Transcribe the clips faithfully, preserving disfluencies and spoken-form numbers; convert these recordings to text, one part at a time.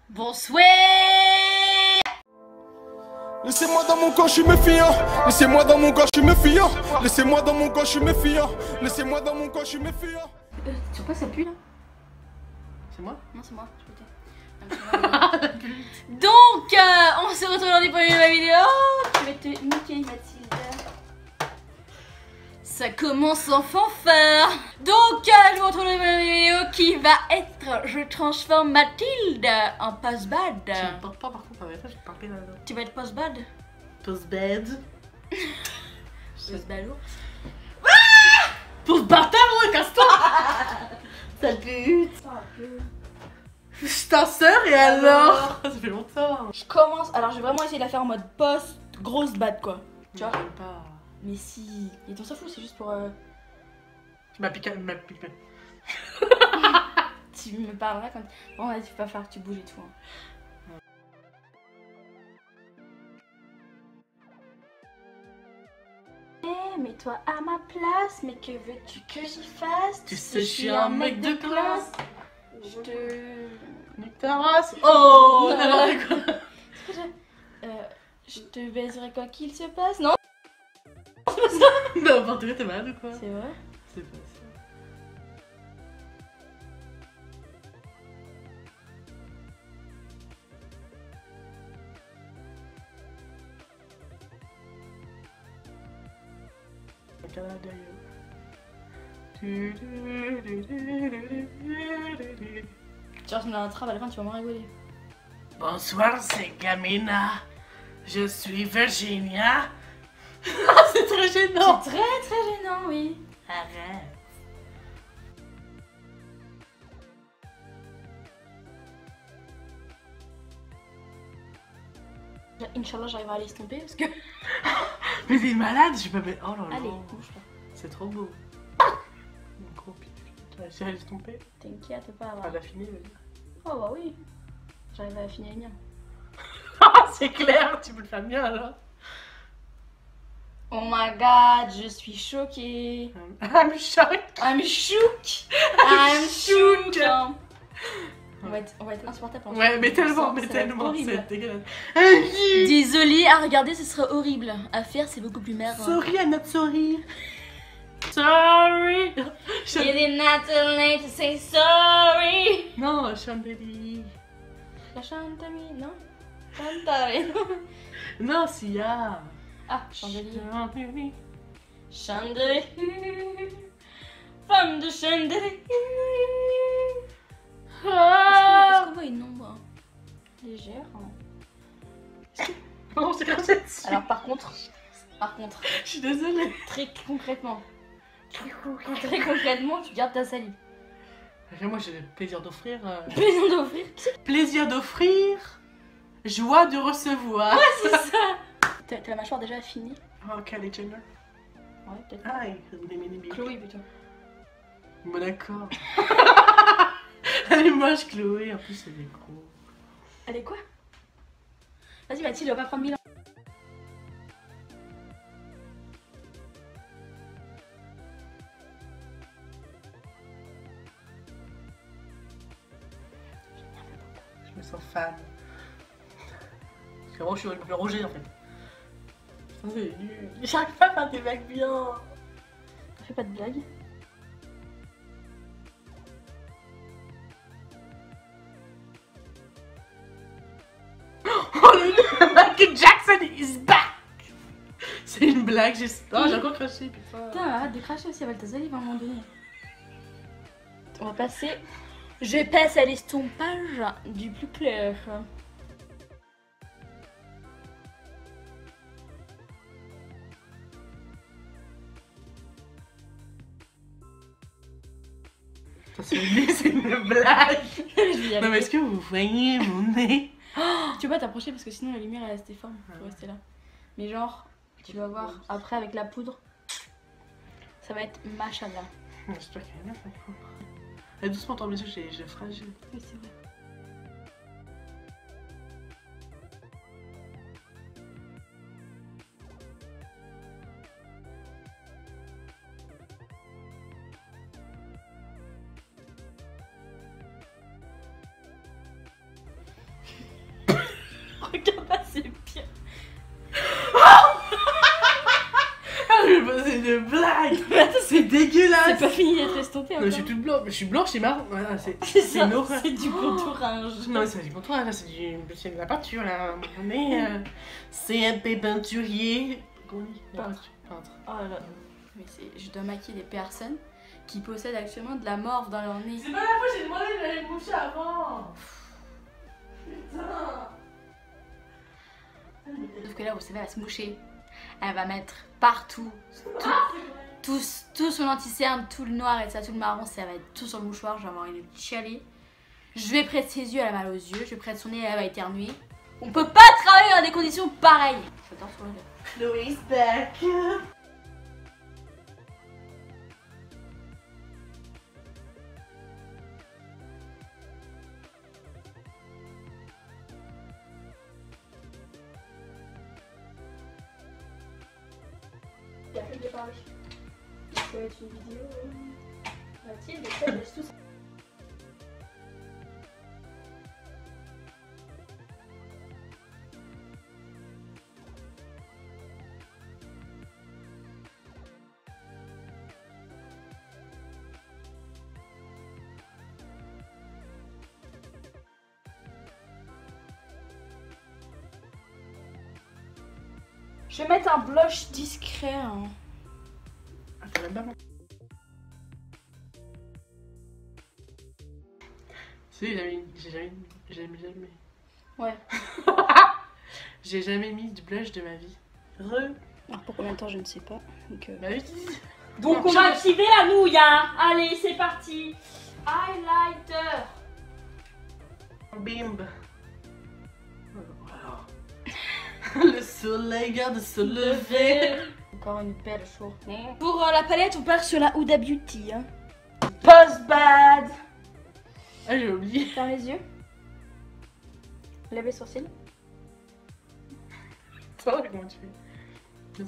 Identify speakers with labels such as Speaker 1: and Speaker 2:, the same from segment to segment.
Speaker 1: Bonsoir.
Speaker 2: Laissez-moi dans mon corps, je suis méfiant. Laissez-moi dans mon corps, je suis méfiant. Laissez-moi dans mon corps, je suis méfiant. Laissez-moi dans mon corps, je suis méfiant.
Speaker 1: Euh, sur quoi ça pue là?
Speaker 3: C'est moi?
Speaker 1: Non, c'est moi, je pétais. Donc, euh, on se retrouve dans les premiers de ma vidéo. Je vais te niquer, Mathilde. Ça commence en fanfare. Donc, euh, je vous retrouve dans les premières vidéos qui va être je transforme Mathilde en post-bad.
Speaker 3: Tu me portes pas par contre, avec ça, je vais te parler là-dedans.
Speaker 1: Tu vas être post-bad?
Speaker 3: Post-bed.
Speaker 1: Post-bad.
Speaker 3: Post-bâtard, ouais, casse-toi. Sale pute. Je suis ta soeur et alors, ça fait longtemps.
Speaker 1: Je commence. Alors, je vais vraiment essayer de la faire en mode post, grosse bad quoi. Tu vois?
Speaker 3: J'aime pas.
Speaker 1: Mais si. Et on s'en fout, c'est juste pour. Euh...
Speaker 3: Tu m'as piqué, tu m'as piqué.
Speaker 1: Tu me parleras quand. Bon, là, tu peux pas faire que tu bouges et tout. Hein. Eh, mets-toi à ma place, mais que veux-tu que j'y fasse?
Speaker 3: Tu sais, je suis un mec de classe.
Speaker 1: Je te.
Speaker 3: Nique ta race. Oh,
Speaker 1: Non,
Speaker 3: n'importe quoi.
Speaker 1: Est-ce que je... Euh, je te baiserai quoi qu'il se passe? Non?
Speaker 3: N'importe quoi, t'es malade ou quoi?
Speaker 1: C'est vrai?
Speaker 3: C'est pas ça.
Speaker 1: Tu ressembles à un trave à la fin, tu vas m'en rigoler.
Speaker 3: Bonsoir, c'est Gamina. Je suis Virginia. C'est très gênant.
Speaker 1: C'est très très gênant, oui.
Speaker 3: Arrête.
Speaker 1: Inch'Allah, j'arriverai à l'estomper parce que.
Speaker 3: Mais t'es malade, je peux pas. Oh là là.
Speaker 1: Allez, bouge pas.
Speaker 3: C'est trop beau. Mon gros pied. Tu vas réussir à l'estomper?
Speaker 1: T'inquiète pas.
Speaker 3: Enfin,
Speaker 1: Va.
Speaker 3: l'affiner, vas-y.
Speaker 1: Oh bah oui. J'arrive à affiner les miens.
Speaker 3: Ah, c'est clair, tu peux le faire bien alors.
Speaker 1: Oh my god, je suis choquée.
Speaker 3: I'm shocked.
Speaker 1: I'm shook. I'm shook. On va être, on va être insupportable. en
Speaker 3: Ouais,
Speaker 1: fait.
Speaker 3: mais tellement,
Speaker 1: Ça
Speaker 3: mais
Speaker 1: va être
Speaker 3: tellement,
Speaker 1: horrible.
Speaker 3: c'est dégueulasse.
Speaker 1: Désolée, à regarder, ce serait horrible. À faire, c'est beaucoup plus merde.
Speaker 3: Sorry, I'm not sorry. Sorry.
Speaker 1: It is not too late to say sorry.
Speaker 3: Non, Chandelier.
Speaker 1: La Chantami, non? Chantare, non?
Speaker 3: Non, Sia.
Speaker 1: Ah, chandelier.
Speaker 3: Chandelier.
Speaker 1: Chandelier. Femme de chandelier.
Speaker 3: Ah.
Speaker 1: Est-ce qu'on voit une ombre légère? Hein?
Speaker 3: Non, c'est comme ça dessus.
Speaker 1: Alors par contre, par contre,
Speaker 3: Je suis désolée.
Speaker 1: très concrètement, très concrètement, tu gardes ta salive.
Speaker 3: Moi, j'ai le plaisir d'offrir. euh,
Speaker 1: Plaisir d'offrir.
Speaker 3: Plaisir d'offrir. Joie de recevoir.
Speaker 1: C'est ça. T'as t'as la mâchoire déjà affinée?
Speaker 3: Oh, Kylie Jenner.
Speaker 1: Ouais, peut-être.
Speaker 3: Ah, il est mini
Speaker 1: Chloé plutôt.
Speaker 3: Bon, d'accord. Elle est moche, Chloé. En plus, elle est gros.
Speaker 1: Elle est quoi? Vas-y Mathilde, on va pas prendre mille ans.
Speaker 3: Je me sens fan. Parce que moi, je suis le Roger en fait. Putain, c'est nul. J'arrive pas à faire des vagues bien.
Speaker 1: Fais pas de blagues.
Speaker 3: Oh le Michael Jackson is back. C'est une blague, j'ai oh, j'ai encore craché, putain.
Speaker 1: Putain, arrête de cracher aussi avec ta salive à un moment donné. On va passer. Je passe à l'estompage du plus clair.
Speaker 3: C'est une, c'est une blague.
Speaker 1: Je vais y
Speaker 3: Non, mais
Speaker 1: arriver.
Speaker 3: est-ce que vous voyez mon nez?
Speaker 1: Tu peux pas t'approcher parce que sinon la lumière elle reste forme. Faut rester là. Mais genre, tu vas voir après avec la poudre, ça va être machallah.
Speaker 3: J'espère qu'elle est bien, ça. Allez, doucement, ton mes yeux, j'ai j'ai fragile.
Speaker 1: Oui, c'est vrai. C'est pas fini d'être estompé
Speaker 3: Non,
Speaker 1: encore.
Speaker 3: je suis toute blanche, je suis blanche et marron. Voilà, c'est
Speaker 1: C'est
Speaker 3: c'est
Speaker 1: ça,
Speaker 3: une horreur.
Speaker 1: c'est du contourage.
Speaker 3: Non, mais c'est pas du contourage, là, c'est du... c'est de la peinture là. Mais euh, c'est un peu peinturier. Comment on dit?
Speaker 1: Peintre.
Speaker 3: Peintre.
Speaker 1: Oh là là. Mais c'est... je dois maquiller des personnes qui possèdent actuellement de la morve dans leur nez.
Speaker 3: C'est pas la fois que j'ai demandé d'aller me moucher avant. Putain.
Speaker 1: Sauf que là, vous savez, elle va se moucher. Elle va mettre partout. Tout, tout, tout son anti-cerne, tout le noir et ça, tout le marron, ça va être tout sur le mouchoir. Je vais avoir une chialée. Je vais près de ses yeux, elle a mal aux yeux. Je vais près de son nez, elle va éternuer. On peut pas travailler dans des conditions pareilles. J'adore sur le lait.
Speaker 3: Chloé's back.
Speaker 1: Il y a plus de parler. Ça va être une vidéo. Mathilde, ça laisse tout ça. Je vais mettre un blush discret. Hein.
Speaker 3: Ah, t'as même pas bon. Tu sais, j'ai jamais, j'ai jamais, jamais, jamais.
Speaker 1: Ouais.
Speaker 3: J'ai jamais mis de blush de ma vie. Re.
Speaker 1: Alors pour combien de temps, je ne sais pas. Donc, euh...
Speaker 3: Bah oui.
Speaker 1: Donc
Speaker 3: Non,
Speaker 1: on va
Speaker 3: je-
Speaker 1: activer la nouille, hein. Allez, c'est parti. Highlighter.
Speaker 3: Bim. Voilà. Le soleil vient de se lever.
Speaker 1: Encore une belle journée. Pour euh, la palette, on part sur la Huda Beauty. Hein.
Speaker 3: Post bad. Ah, j'ai oublié.
Speaker 1: Ferme les yeux. Lève les sourcils.
Speaker 3: Ça va, comment tu fais?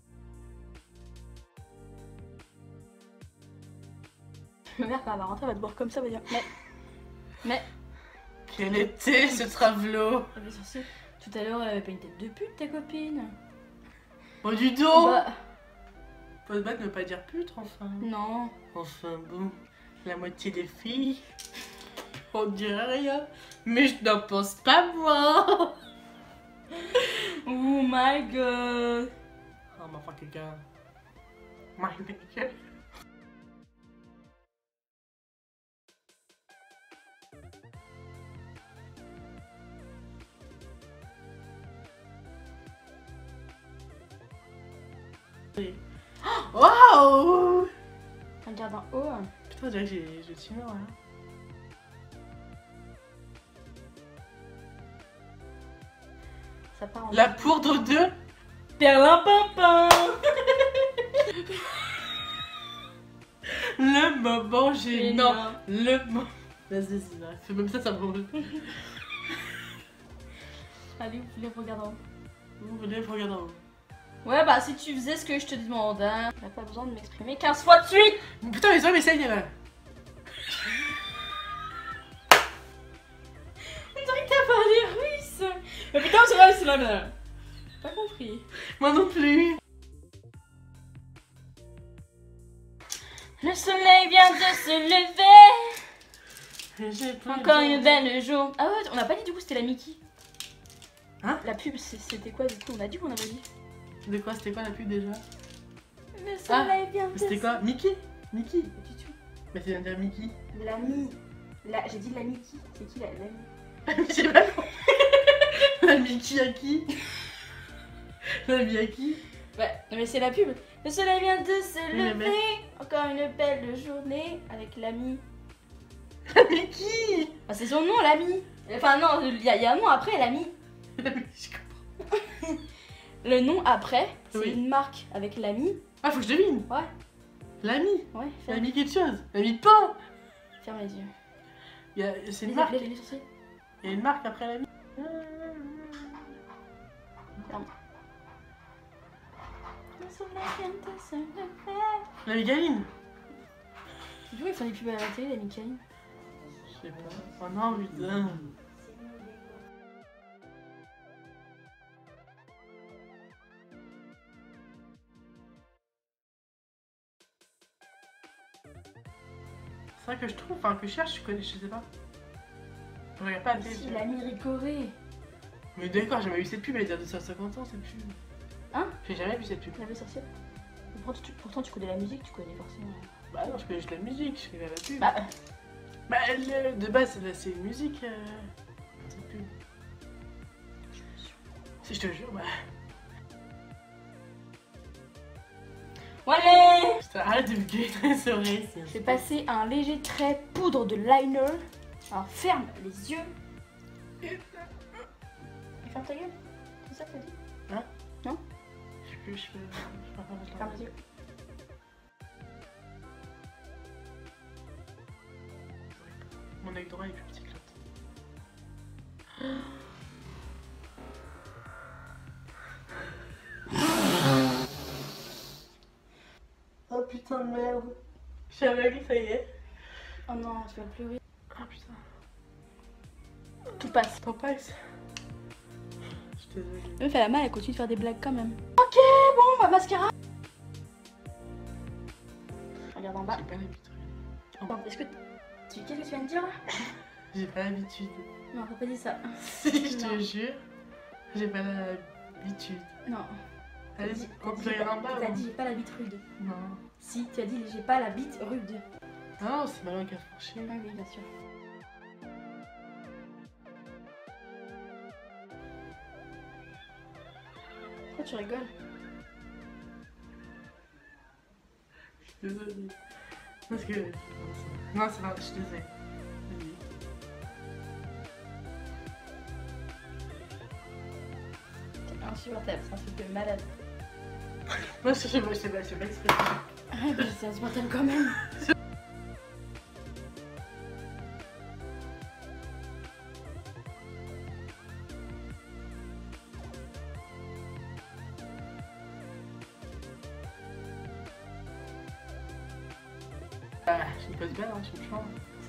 Speaker 1: Ma mère, quand elle va rentrer, elle va te voir comme ça, elle va dire mais. Mais.
Speaker 3: Quel était ce travelot?
Speaker 1: Lève les sourcils. Tout à l'heure, elle avait pas une tête de pute, ta copine.
Speaker 3: Oh, du dos.
Speaker 1: Bah,
Speaker 3: Post bad ne veut pas dire pute, enfin.
Speaker 1: non.
Speaker 3: Enfin bon, la moitié des filles, on dirait rien, mais je n'en pense pas moi.
Speaker 1: Oh my god.
Speaker 3: Oh my fucking god. My god. Waouh!
Speaker 1: Regarde en haut.
Speaker 3: Putain, on dirait que j'ai le tumeur là.
Speaker 1: Ça part en
Speaker 3: La poudre de
Speaker 1: perlimpinpin.
Speaker 3: le moment gênant.
Speaker 1: Gênant.
Speaker 3: Le moment. Vas-y, vas-y, là. Fais même ça, ça me.
Speaker 1: Allez, vous voulez regarder en haut.
Speaker 3: Vous venez me regarder en haut.
Speaker 1: Ouais, bah si tu faisais ce que je te demande, hein. T'as pas besoin de m'exprimer quinze fois de suite.
Speaker 3: Putain, mais ça m'essaye là.
Speaker 1: On dirait que t'as parlé russe. Mais putain, c'est vrai, c'est la même. Pas compris.
Speaker 3: Moi non plus.
Speaker 1: Le soleil vient de se lever.
Speaker 3: J'ai plus
Speaker 1: Encore
Speaker 3: de-
Speaker 1: une belle jour. Ah ouais, on n'a pas dit du coup c'était la Mickey.
Speaker 3: Hein?
Speaker 1: La pub, c'est- c'était quoi du coup? On a dit qu'on avait dit.
Speaker 3: De quoi? C'était quoi la pub déjà?
Speaker 1: Le soleil vient de
Speaker 3: C'était quoi? Mickey? Mickey?
Speaker 1: Pas du tout.
Speaker 3: Bah c'est dire Mickey.
Speaker 1: L'ami. La... J'ai dit la Mickey. C'est qui la l'ami?
Speaker 3: J'ai pas compris. La Mickey à qui? La Mickey à qui?
Speaker 1: Ouais, mais c'est la pub. Le soleil vient de se
Speaker 3: Oui, mais-
Speaker 1: lever. Encore une belle journée avec l'ami.
Speaker 3: La Mickey.
Speaker 1: Ah, c'est son nom, l'ami. Enfin, non, il y, a- il y a un nom après, l'ami.
Speaker 3: La Mickey, je comprends.
Speaker 1: Le nom après, c'est
Speaker 3: Oui.
Speaker 1: une marque avec l'ami.
Speaker 3: Ah, faut que je devine.
Speaker 1: Ouais,
Speaker 3: L'ami.
Speaker 1: ouais,
Speaker 3: La
Speaker 1: ferme,
Speaker 3: Mickey quelque chose. L'ami de pain.
Speaker 1: ferme les yeux.
Speaker 3: Il y a- C'est une
Speaker 1: Les
Speaker 3: marque.
Speaker 1: appelés, les sourcils.
Speaker 3: Il y a une marque après l'ami.
Speaker 1: Ferme. Le soleil vient de se lever.
Speaker 3: La Migaline.
Speaker 1: Du coup, ils font des pubs à la télé, la Mickey.
Speaker 3: Je sais pas. Oh non, putain. C'est vrai que je trouve, enfin que je cherche, je connais, je sais pas. Je regarde pas la télé.
Speaker 1: Si, l'ami Ricoré.
Speaker 3: Mais d'accord, j'ai jamais vu cette pub, elle est de deux cent cinquante ans cette pub.
Speaker 1: Hein?
Speaker 3: J'ai jamais vu cette pub.
Speaker 1: La vie sorcière. Pourtant tu, pourtant tu connais la musique, tu connais forcément.
Speaker 3: Bah non, je connais juste la musique, je connais la pub.
Speaker 1: Bah,
Speaker 3: Bah elle, de base, c'est une musique. Euh... Cette pub. Si je te jure, bah.
Speaker 1: allez!
Speaker 3: Putain, arrête de me gueuler les oreilles.
Speaker 1: Je vais passer un léger trait poudre de liner. Alors ferme les yeux. Et ferme ta gueule. C'est ça que t'as dit?
Speaker 3: Hein?
Speaker 1: Non?
Speaker 3: Je sais plus, je peux. Je peux pas
Speaker 1: Ferme les yeux.
Speaker 3: Mon œil droit est plus petit que l'autre. Oh putain de merde. Je suis aveugle, ça y est.
Speaker 1: Oh non, tu vas pleurer.
Speaker 3: Ah putain.
Speaker 1: Tout passe.
Speaker 3: T'en passes? Je suis désolée.
Speaker 1: La meuf elle a mal, elle continue de faire des blagues quand même. Ok, bon, bah mascara. Regarde en bas.
Speaker 3: J'ai pas l'habitude.
Speaker 1: Attends, est-ce que tu... Qu'est-ce que tu viens de dire là?
Speaker 3: J'ai pas l'habitude.
Speaker 1: Non, t'as pas dit ça.
Speaker 3: Si, je
Speaker 1: Non.
Speaker 3: te jure. J'ai pas l'habitude.
Speaker 1: Non.
Speaker 3: Allez-y,
Speaker 1: T'as
Speaker 3: on
Speaker 1: dit-
Speaker 3: peut aller en bas.
Speaker 1: T'as
Speaker 3: ou-
Speaker 1: dit j'ai pas la bite rude.
Speaker 3: Non.
Speaker 1: Si, tu as dit j'ai pas la bite rude.
Speaker 3: Non, c'est malin qu'à franchir.
Speaker 1: Ah oui, bien sûr. Pourquoi tu rigoles?
Speaker 3: Je suis désolée. Parce que. Non, c'est pas. Je suis désolée. Vas-y.
Speaker 1: C'est insupportable, c'est un truc de malade.
Speaker 3: Moi, je sais pas, je sais pas, je sais pas exprès.
Speaker 1: Ah, mais c'est insupportable quand même.
Speaker 3: Ah, je ne pose pas, hein, je me change.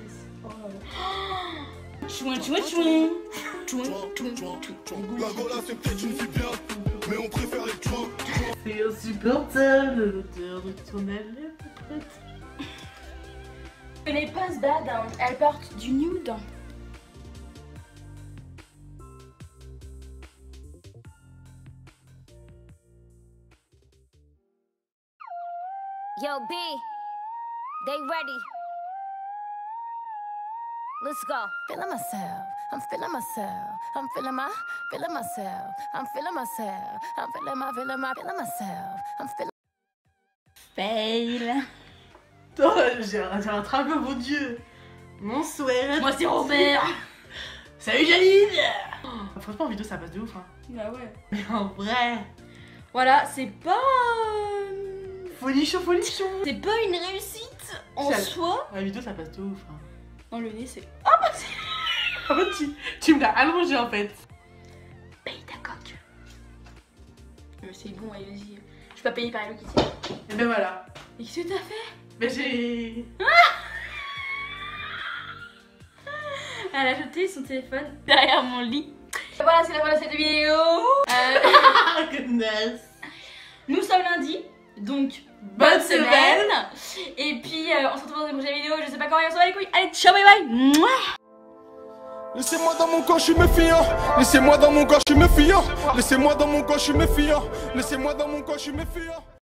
Speaker 1: Chouin, chouin, chouin. Chouin, chouin, chouin.
Speaker 2: La Gola c'est peut-être une fille bien, mais on préfère les chouins.
Speaker 3: C'est insupportable l'odeur de ton haleine, prête.
Speaker 1: Les poses bad, hein, elles portent du nude.
Speaker 4: Yo, B, they ready. Let's go. Feeling myself. I'm feeling myself. I'm feeling my, feeling myself. I'm feeling myself. I'm feeling my, feeling my, feeling myself. I'm feeling.
Speaker 1: Fail.
Speaker 3: Oh, j'ai rattrapé, mon dieu. Bonsoir.
Speaker 1: Moi c'est Robert.
Speaker 3: Salut Janine. Oh, franchement, en vidéo, ça passe de ouf. Hein.
Speaker 1: Bah ouais.
Speaker 3: Mais en vrai.
Speaker 1: Voilà, c'est pas... euh,
Speaker 3: Folichon, folichon.
Speaker 1: C'est pas une réussite en
Speaker 3: Ça-
Speaker 1: soi.
Speaker 3: La vidéo, ça passe de ouf. Hein.
Speaker 1: Dans le nez, c'est...
Speaker 3: En fait, tu, tu me l'as allongé en fait.
Speaker 1: Paye ta coque. Mais c'est bon, allez, vas-y. Je suis pas payée par Hello Kitty.
Speaker 3: Et ben voilà.
Speaker 1: Et qu'est-ce que t'as fait?
Speaker 3: Ben j'ai.
Speaker 1: Elle a jeté son téléphone derrière mon lit. Et voilà, c'est la fin de cette vidéo. Euh,
Speaker 3: Ah, goodness.
Speaker 1: nous sommes lundi, donc
Speaker 3: Bonne
Speaker 1: bonne semaine. Et puis euh, on se retrouve dans une prochaine vidéo. Je sais pas quand, et on se va les couilles. Allez, ciao, bye bye. Mouah.
Speaker 2: Laissez-moi dans mon coin, je suis méfiant. Laissez-moi dans mon coin, je suis méfiant. Laissez-moi dans mon coin, je suis méfiant. Laissez-moi dans mon coin, je suis méfiant.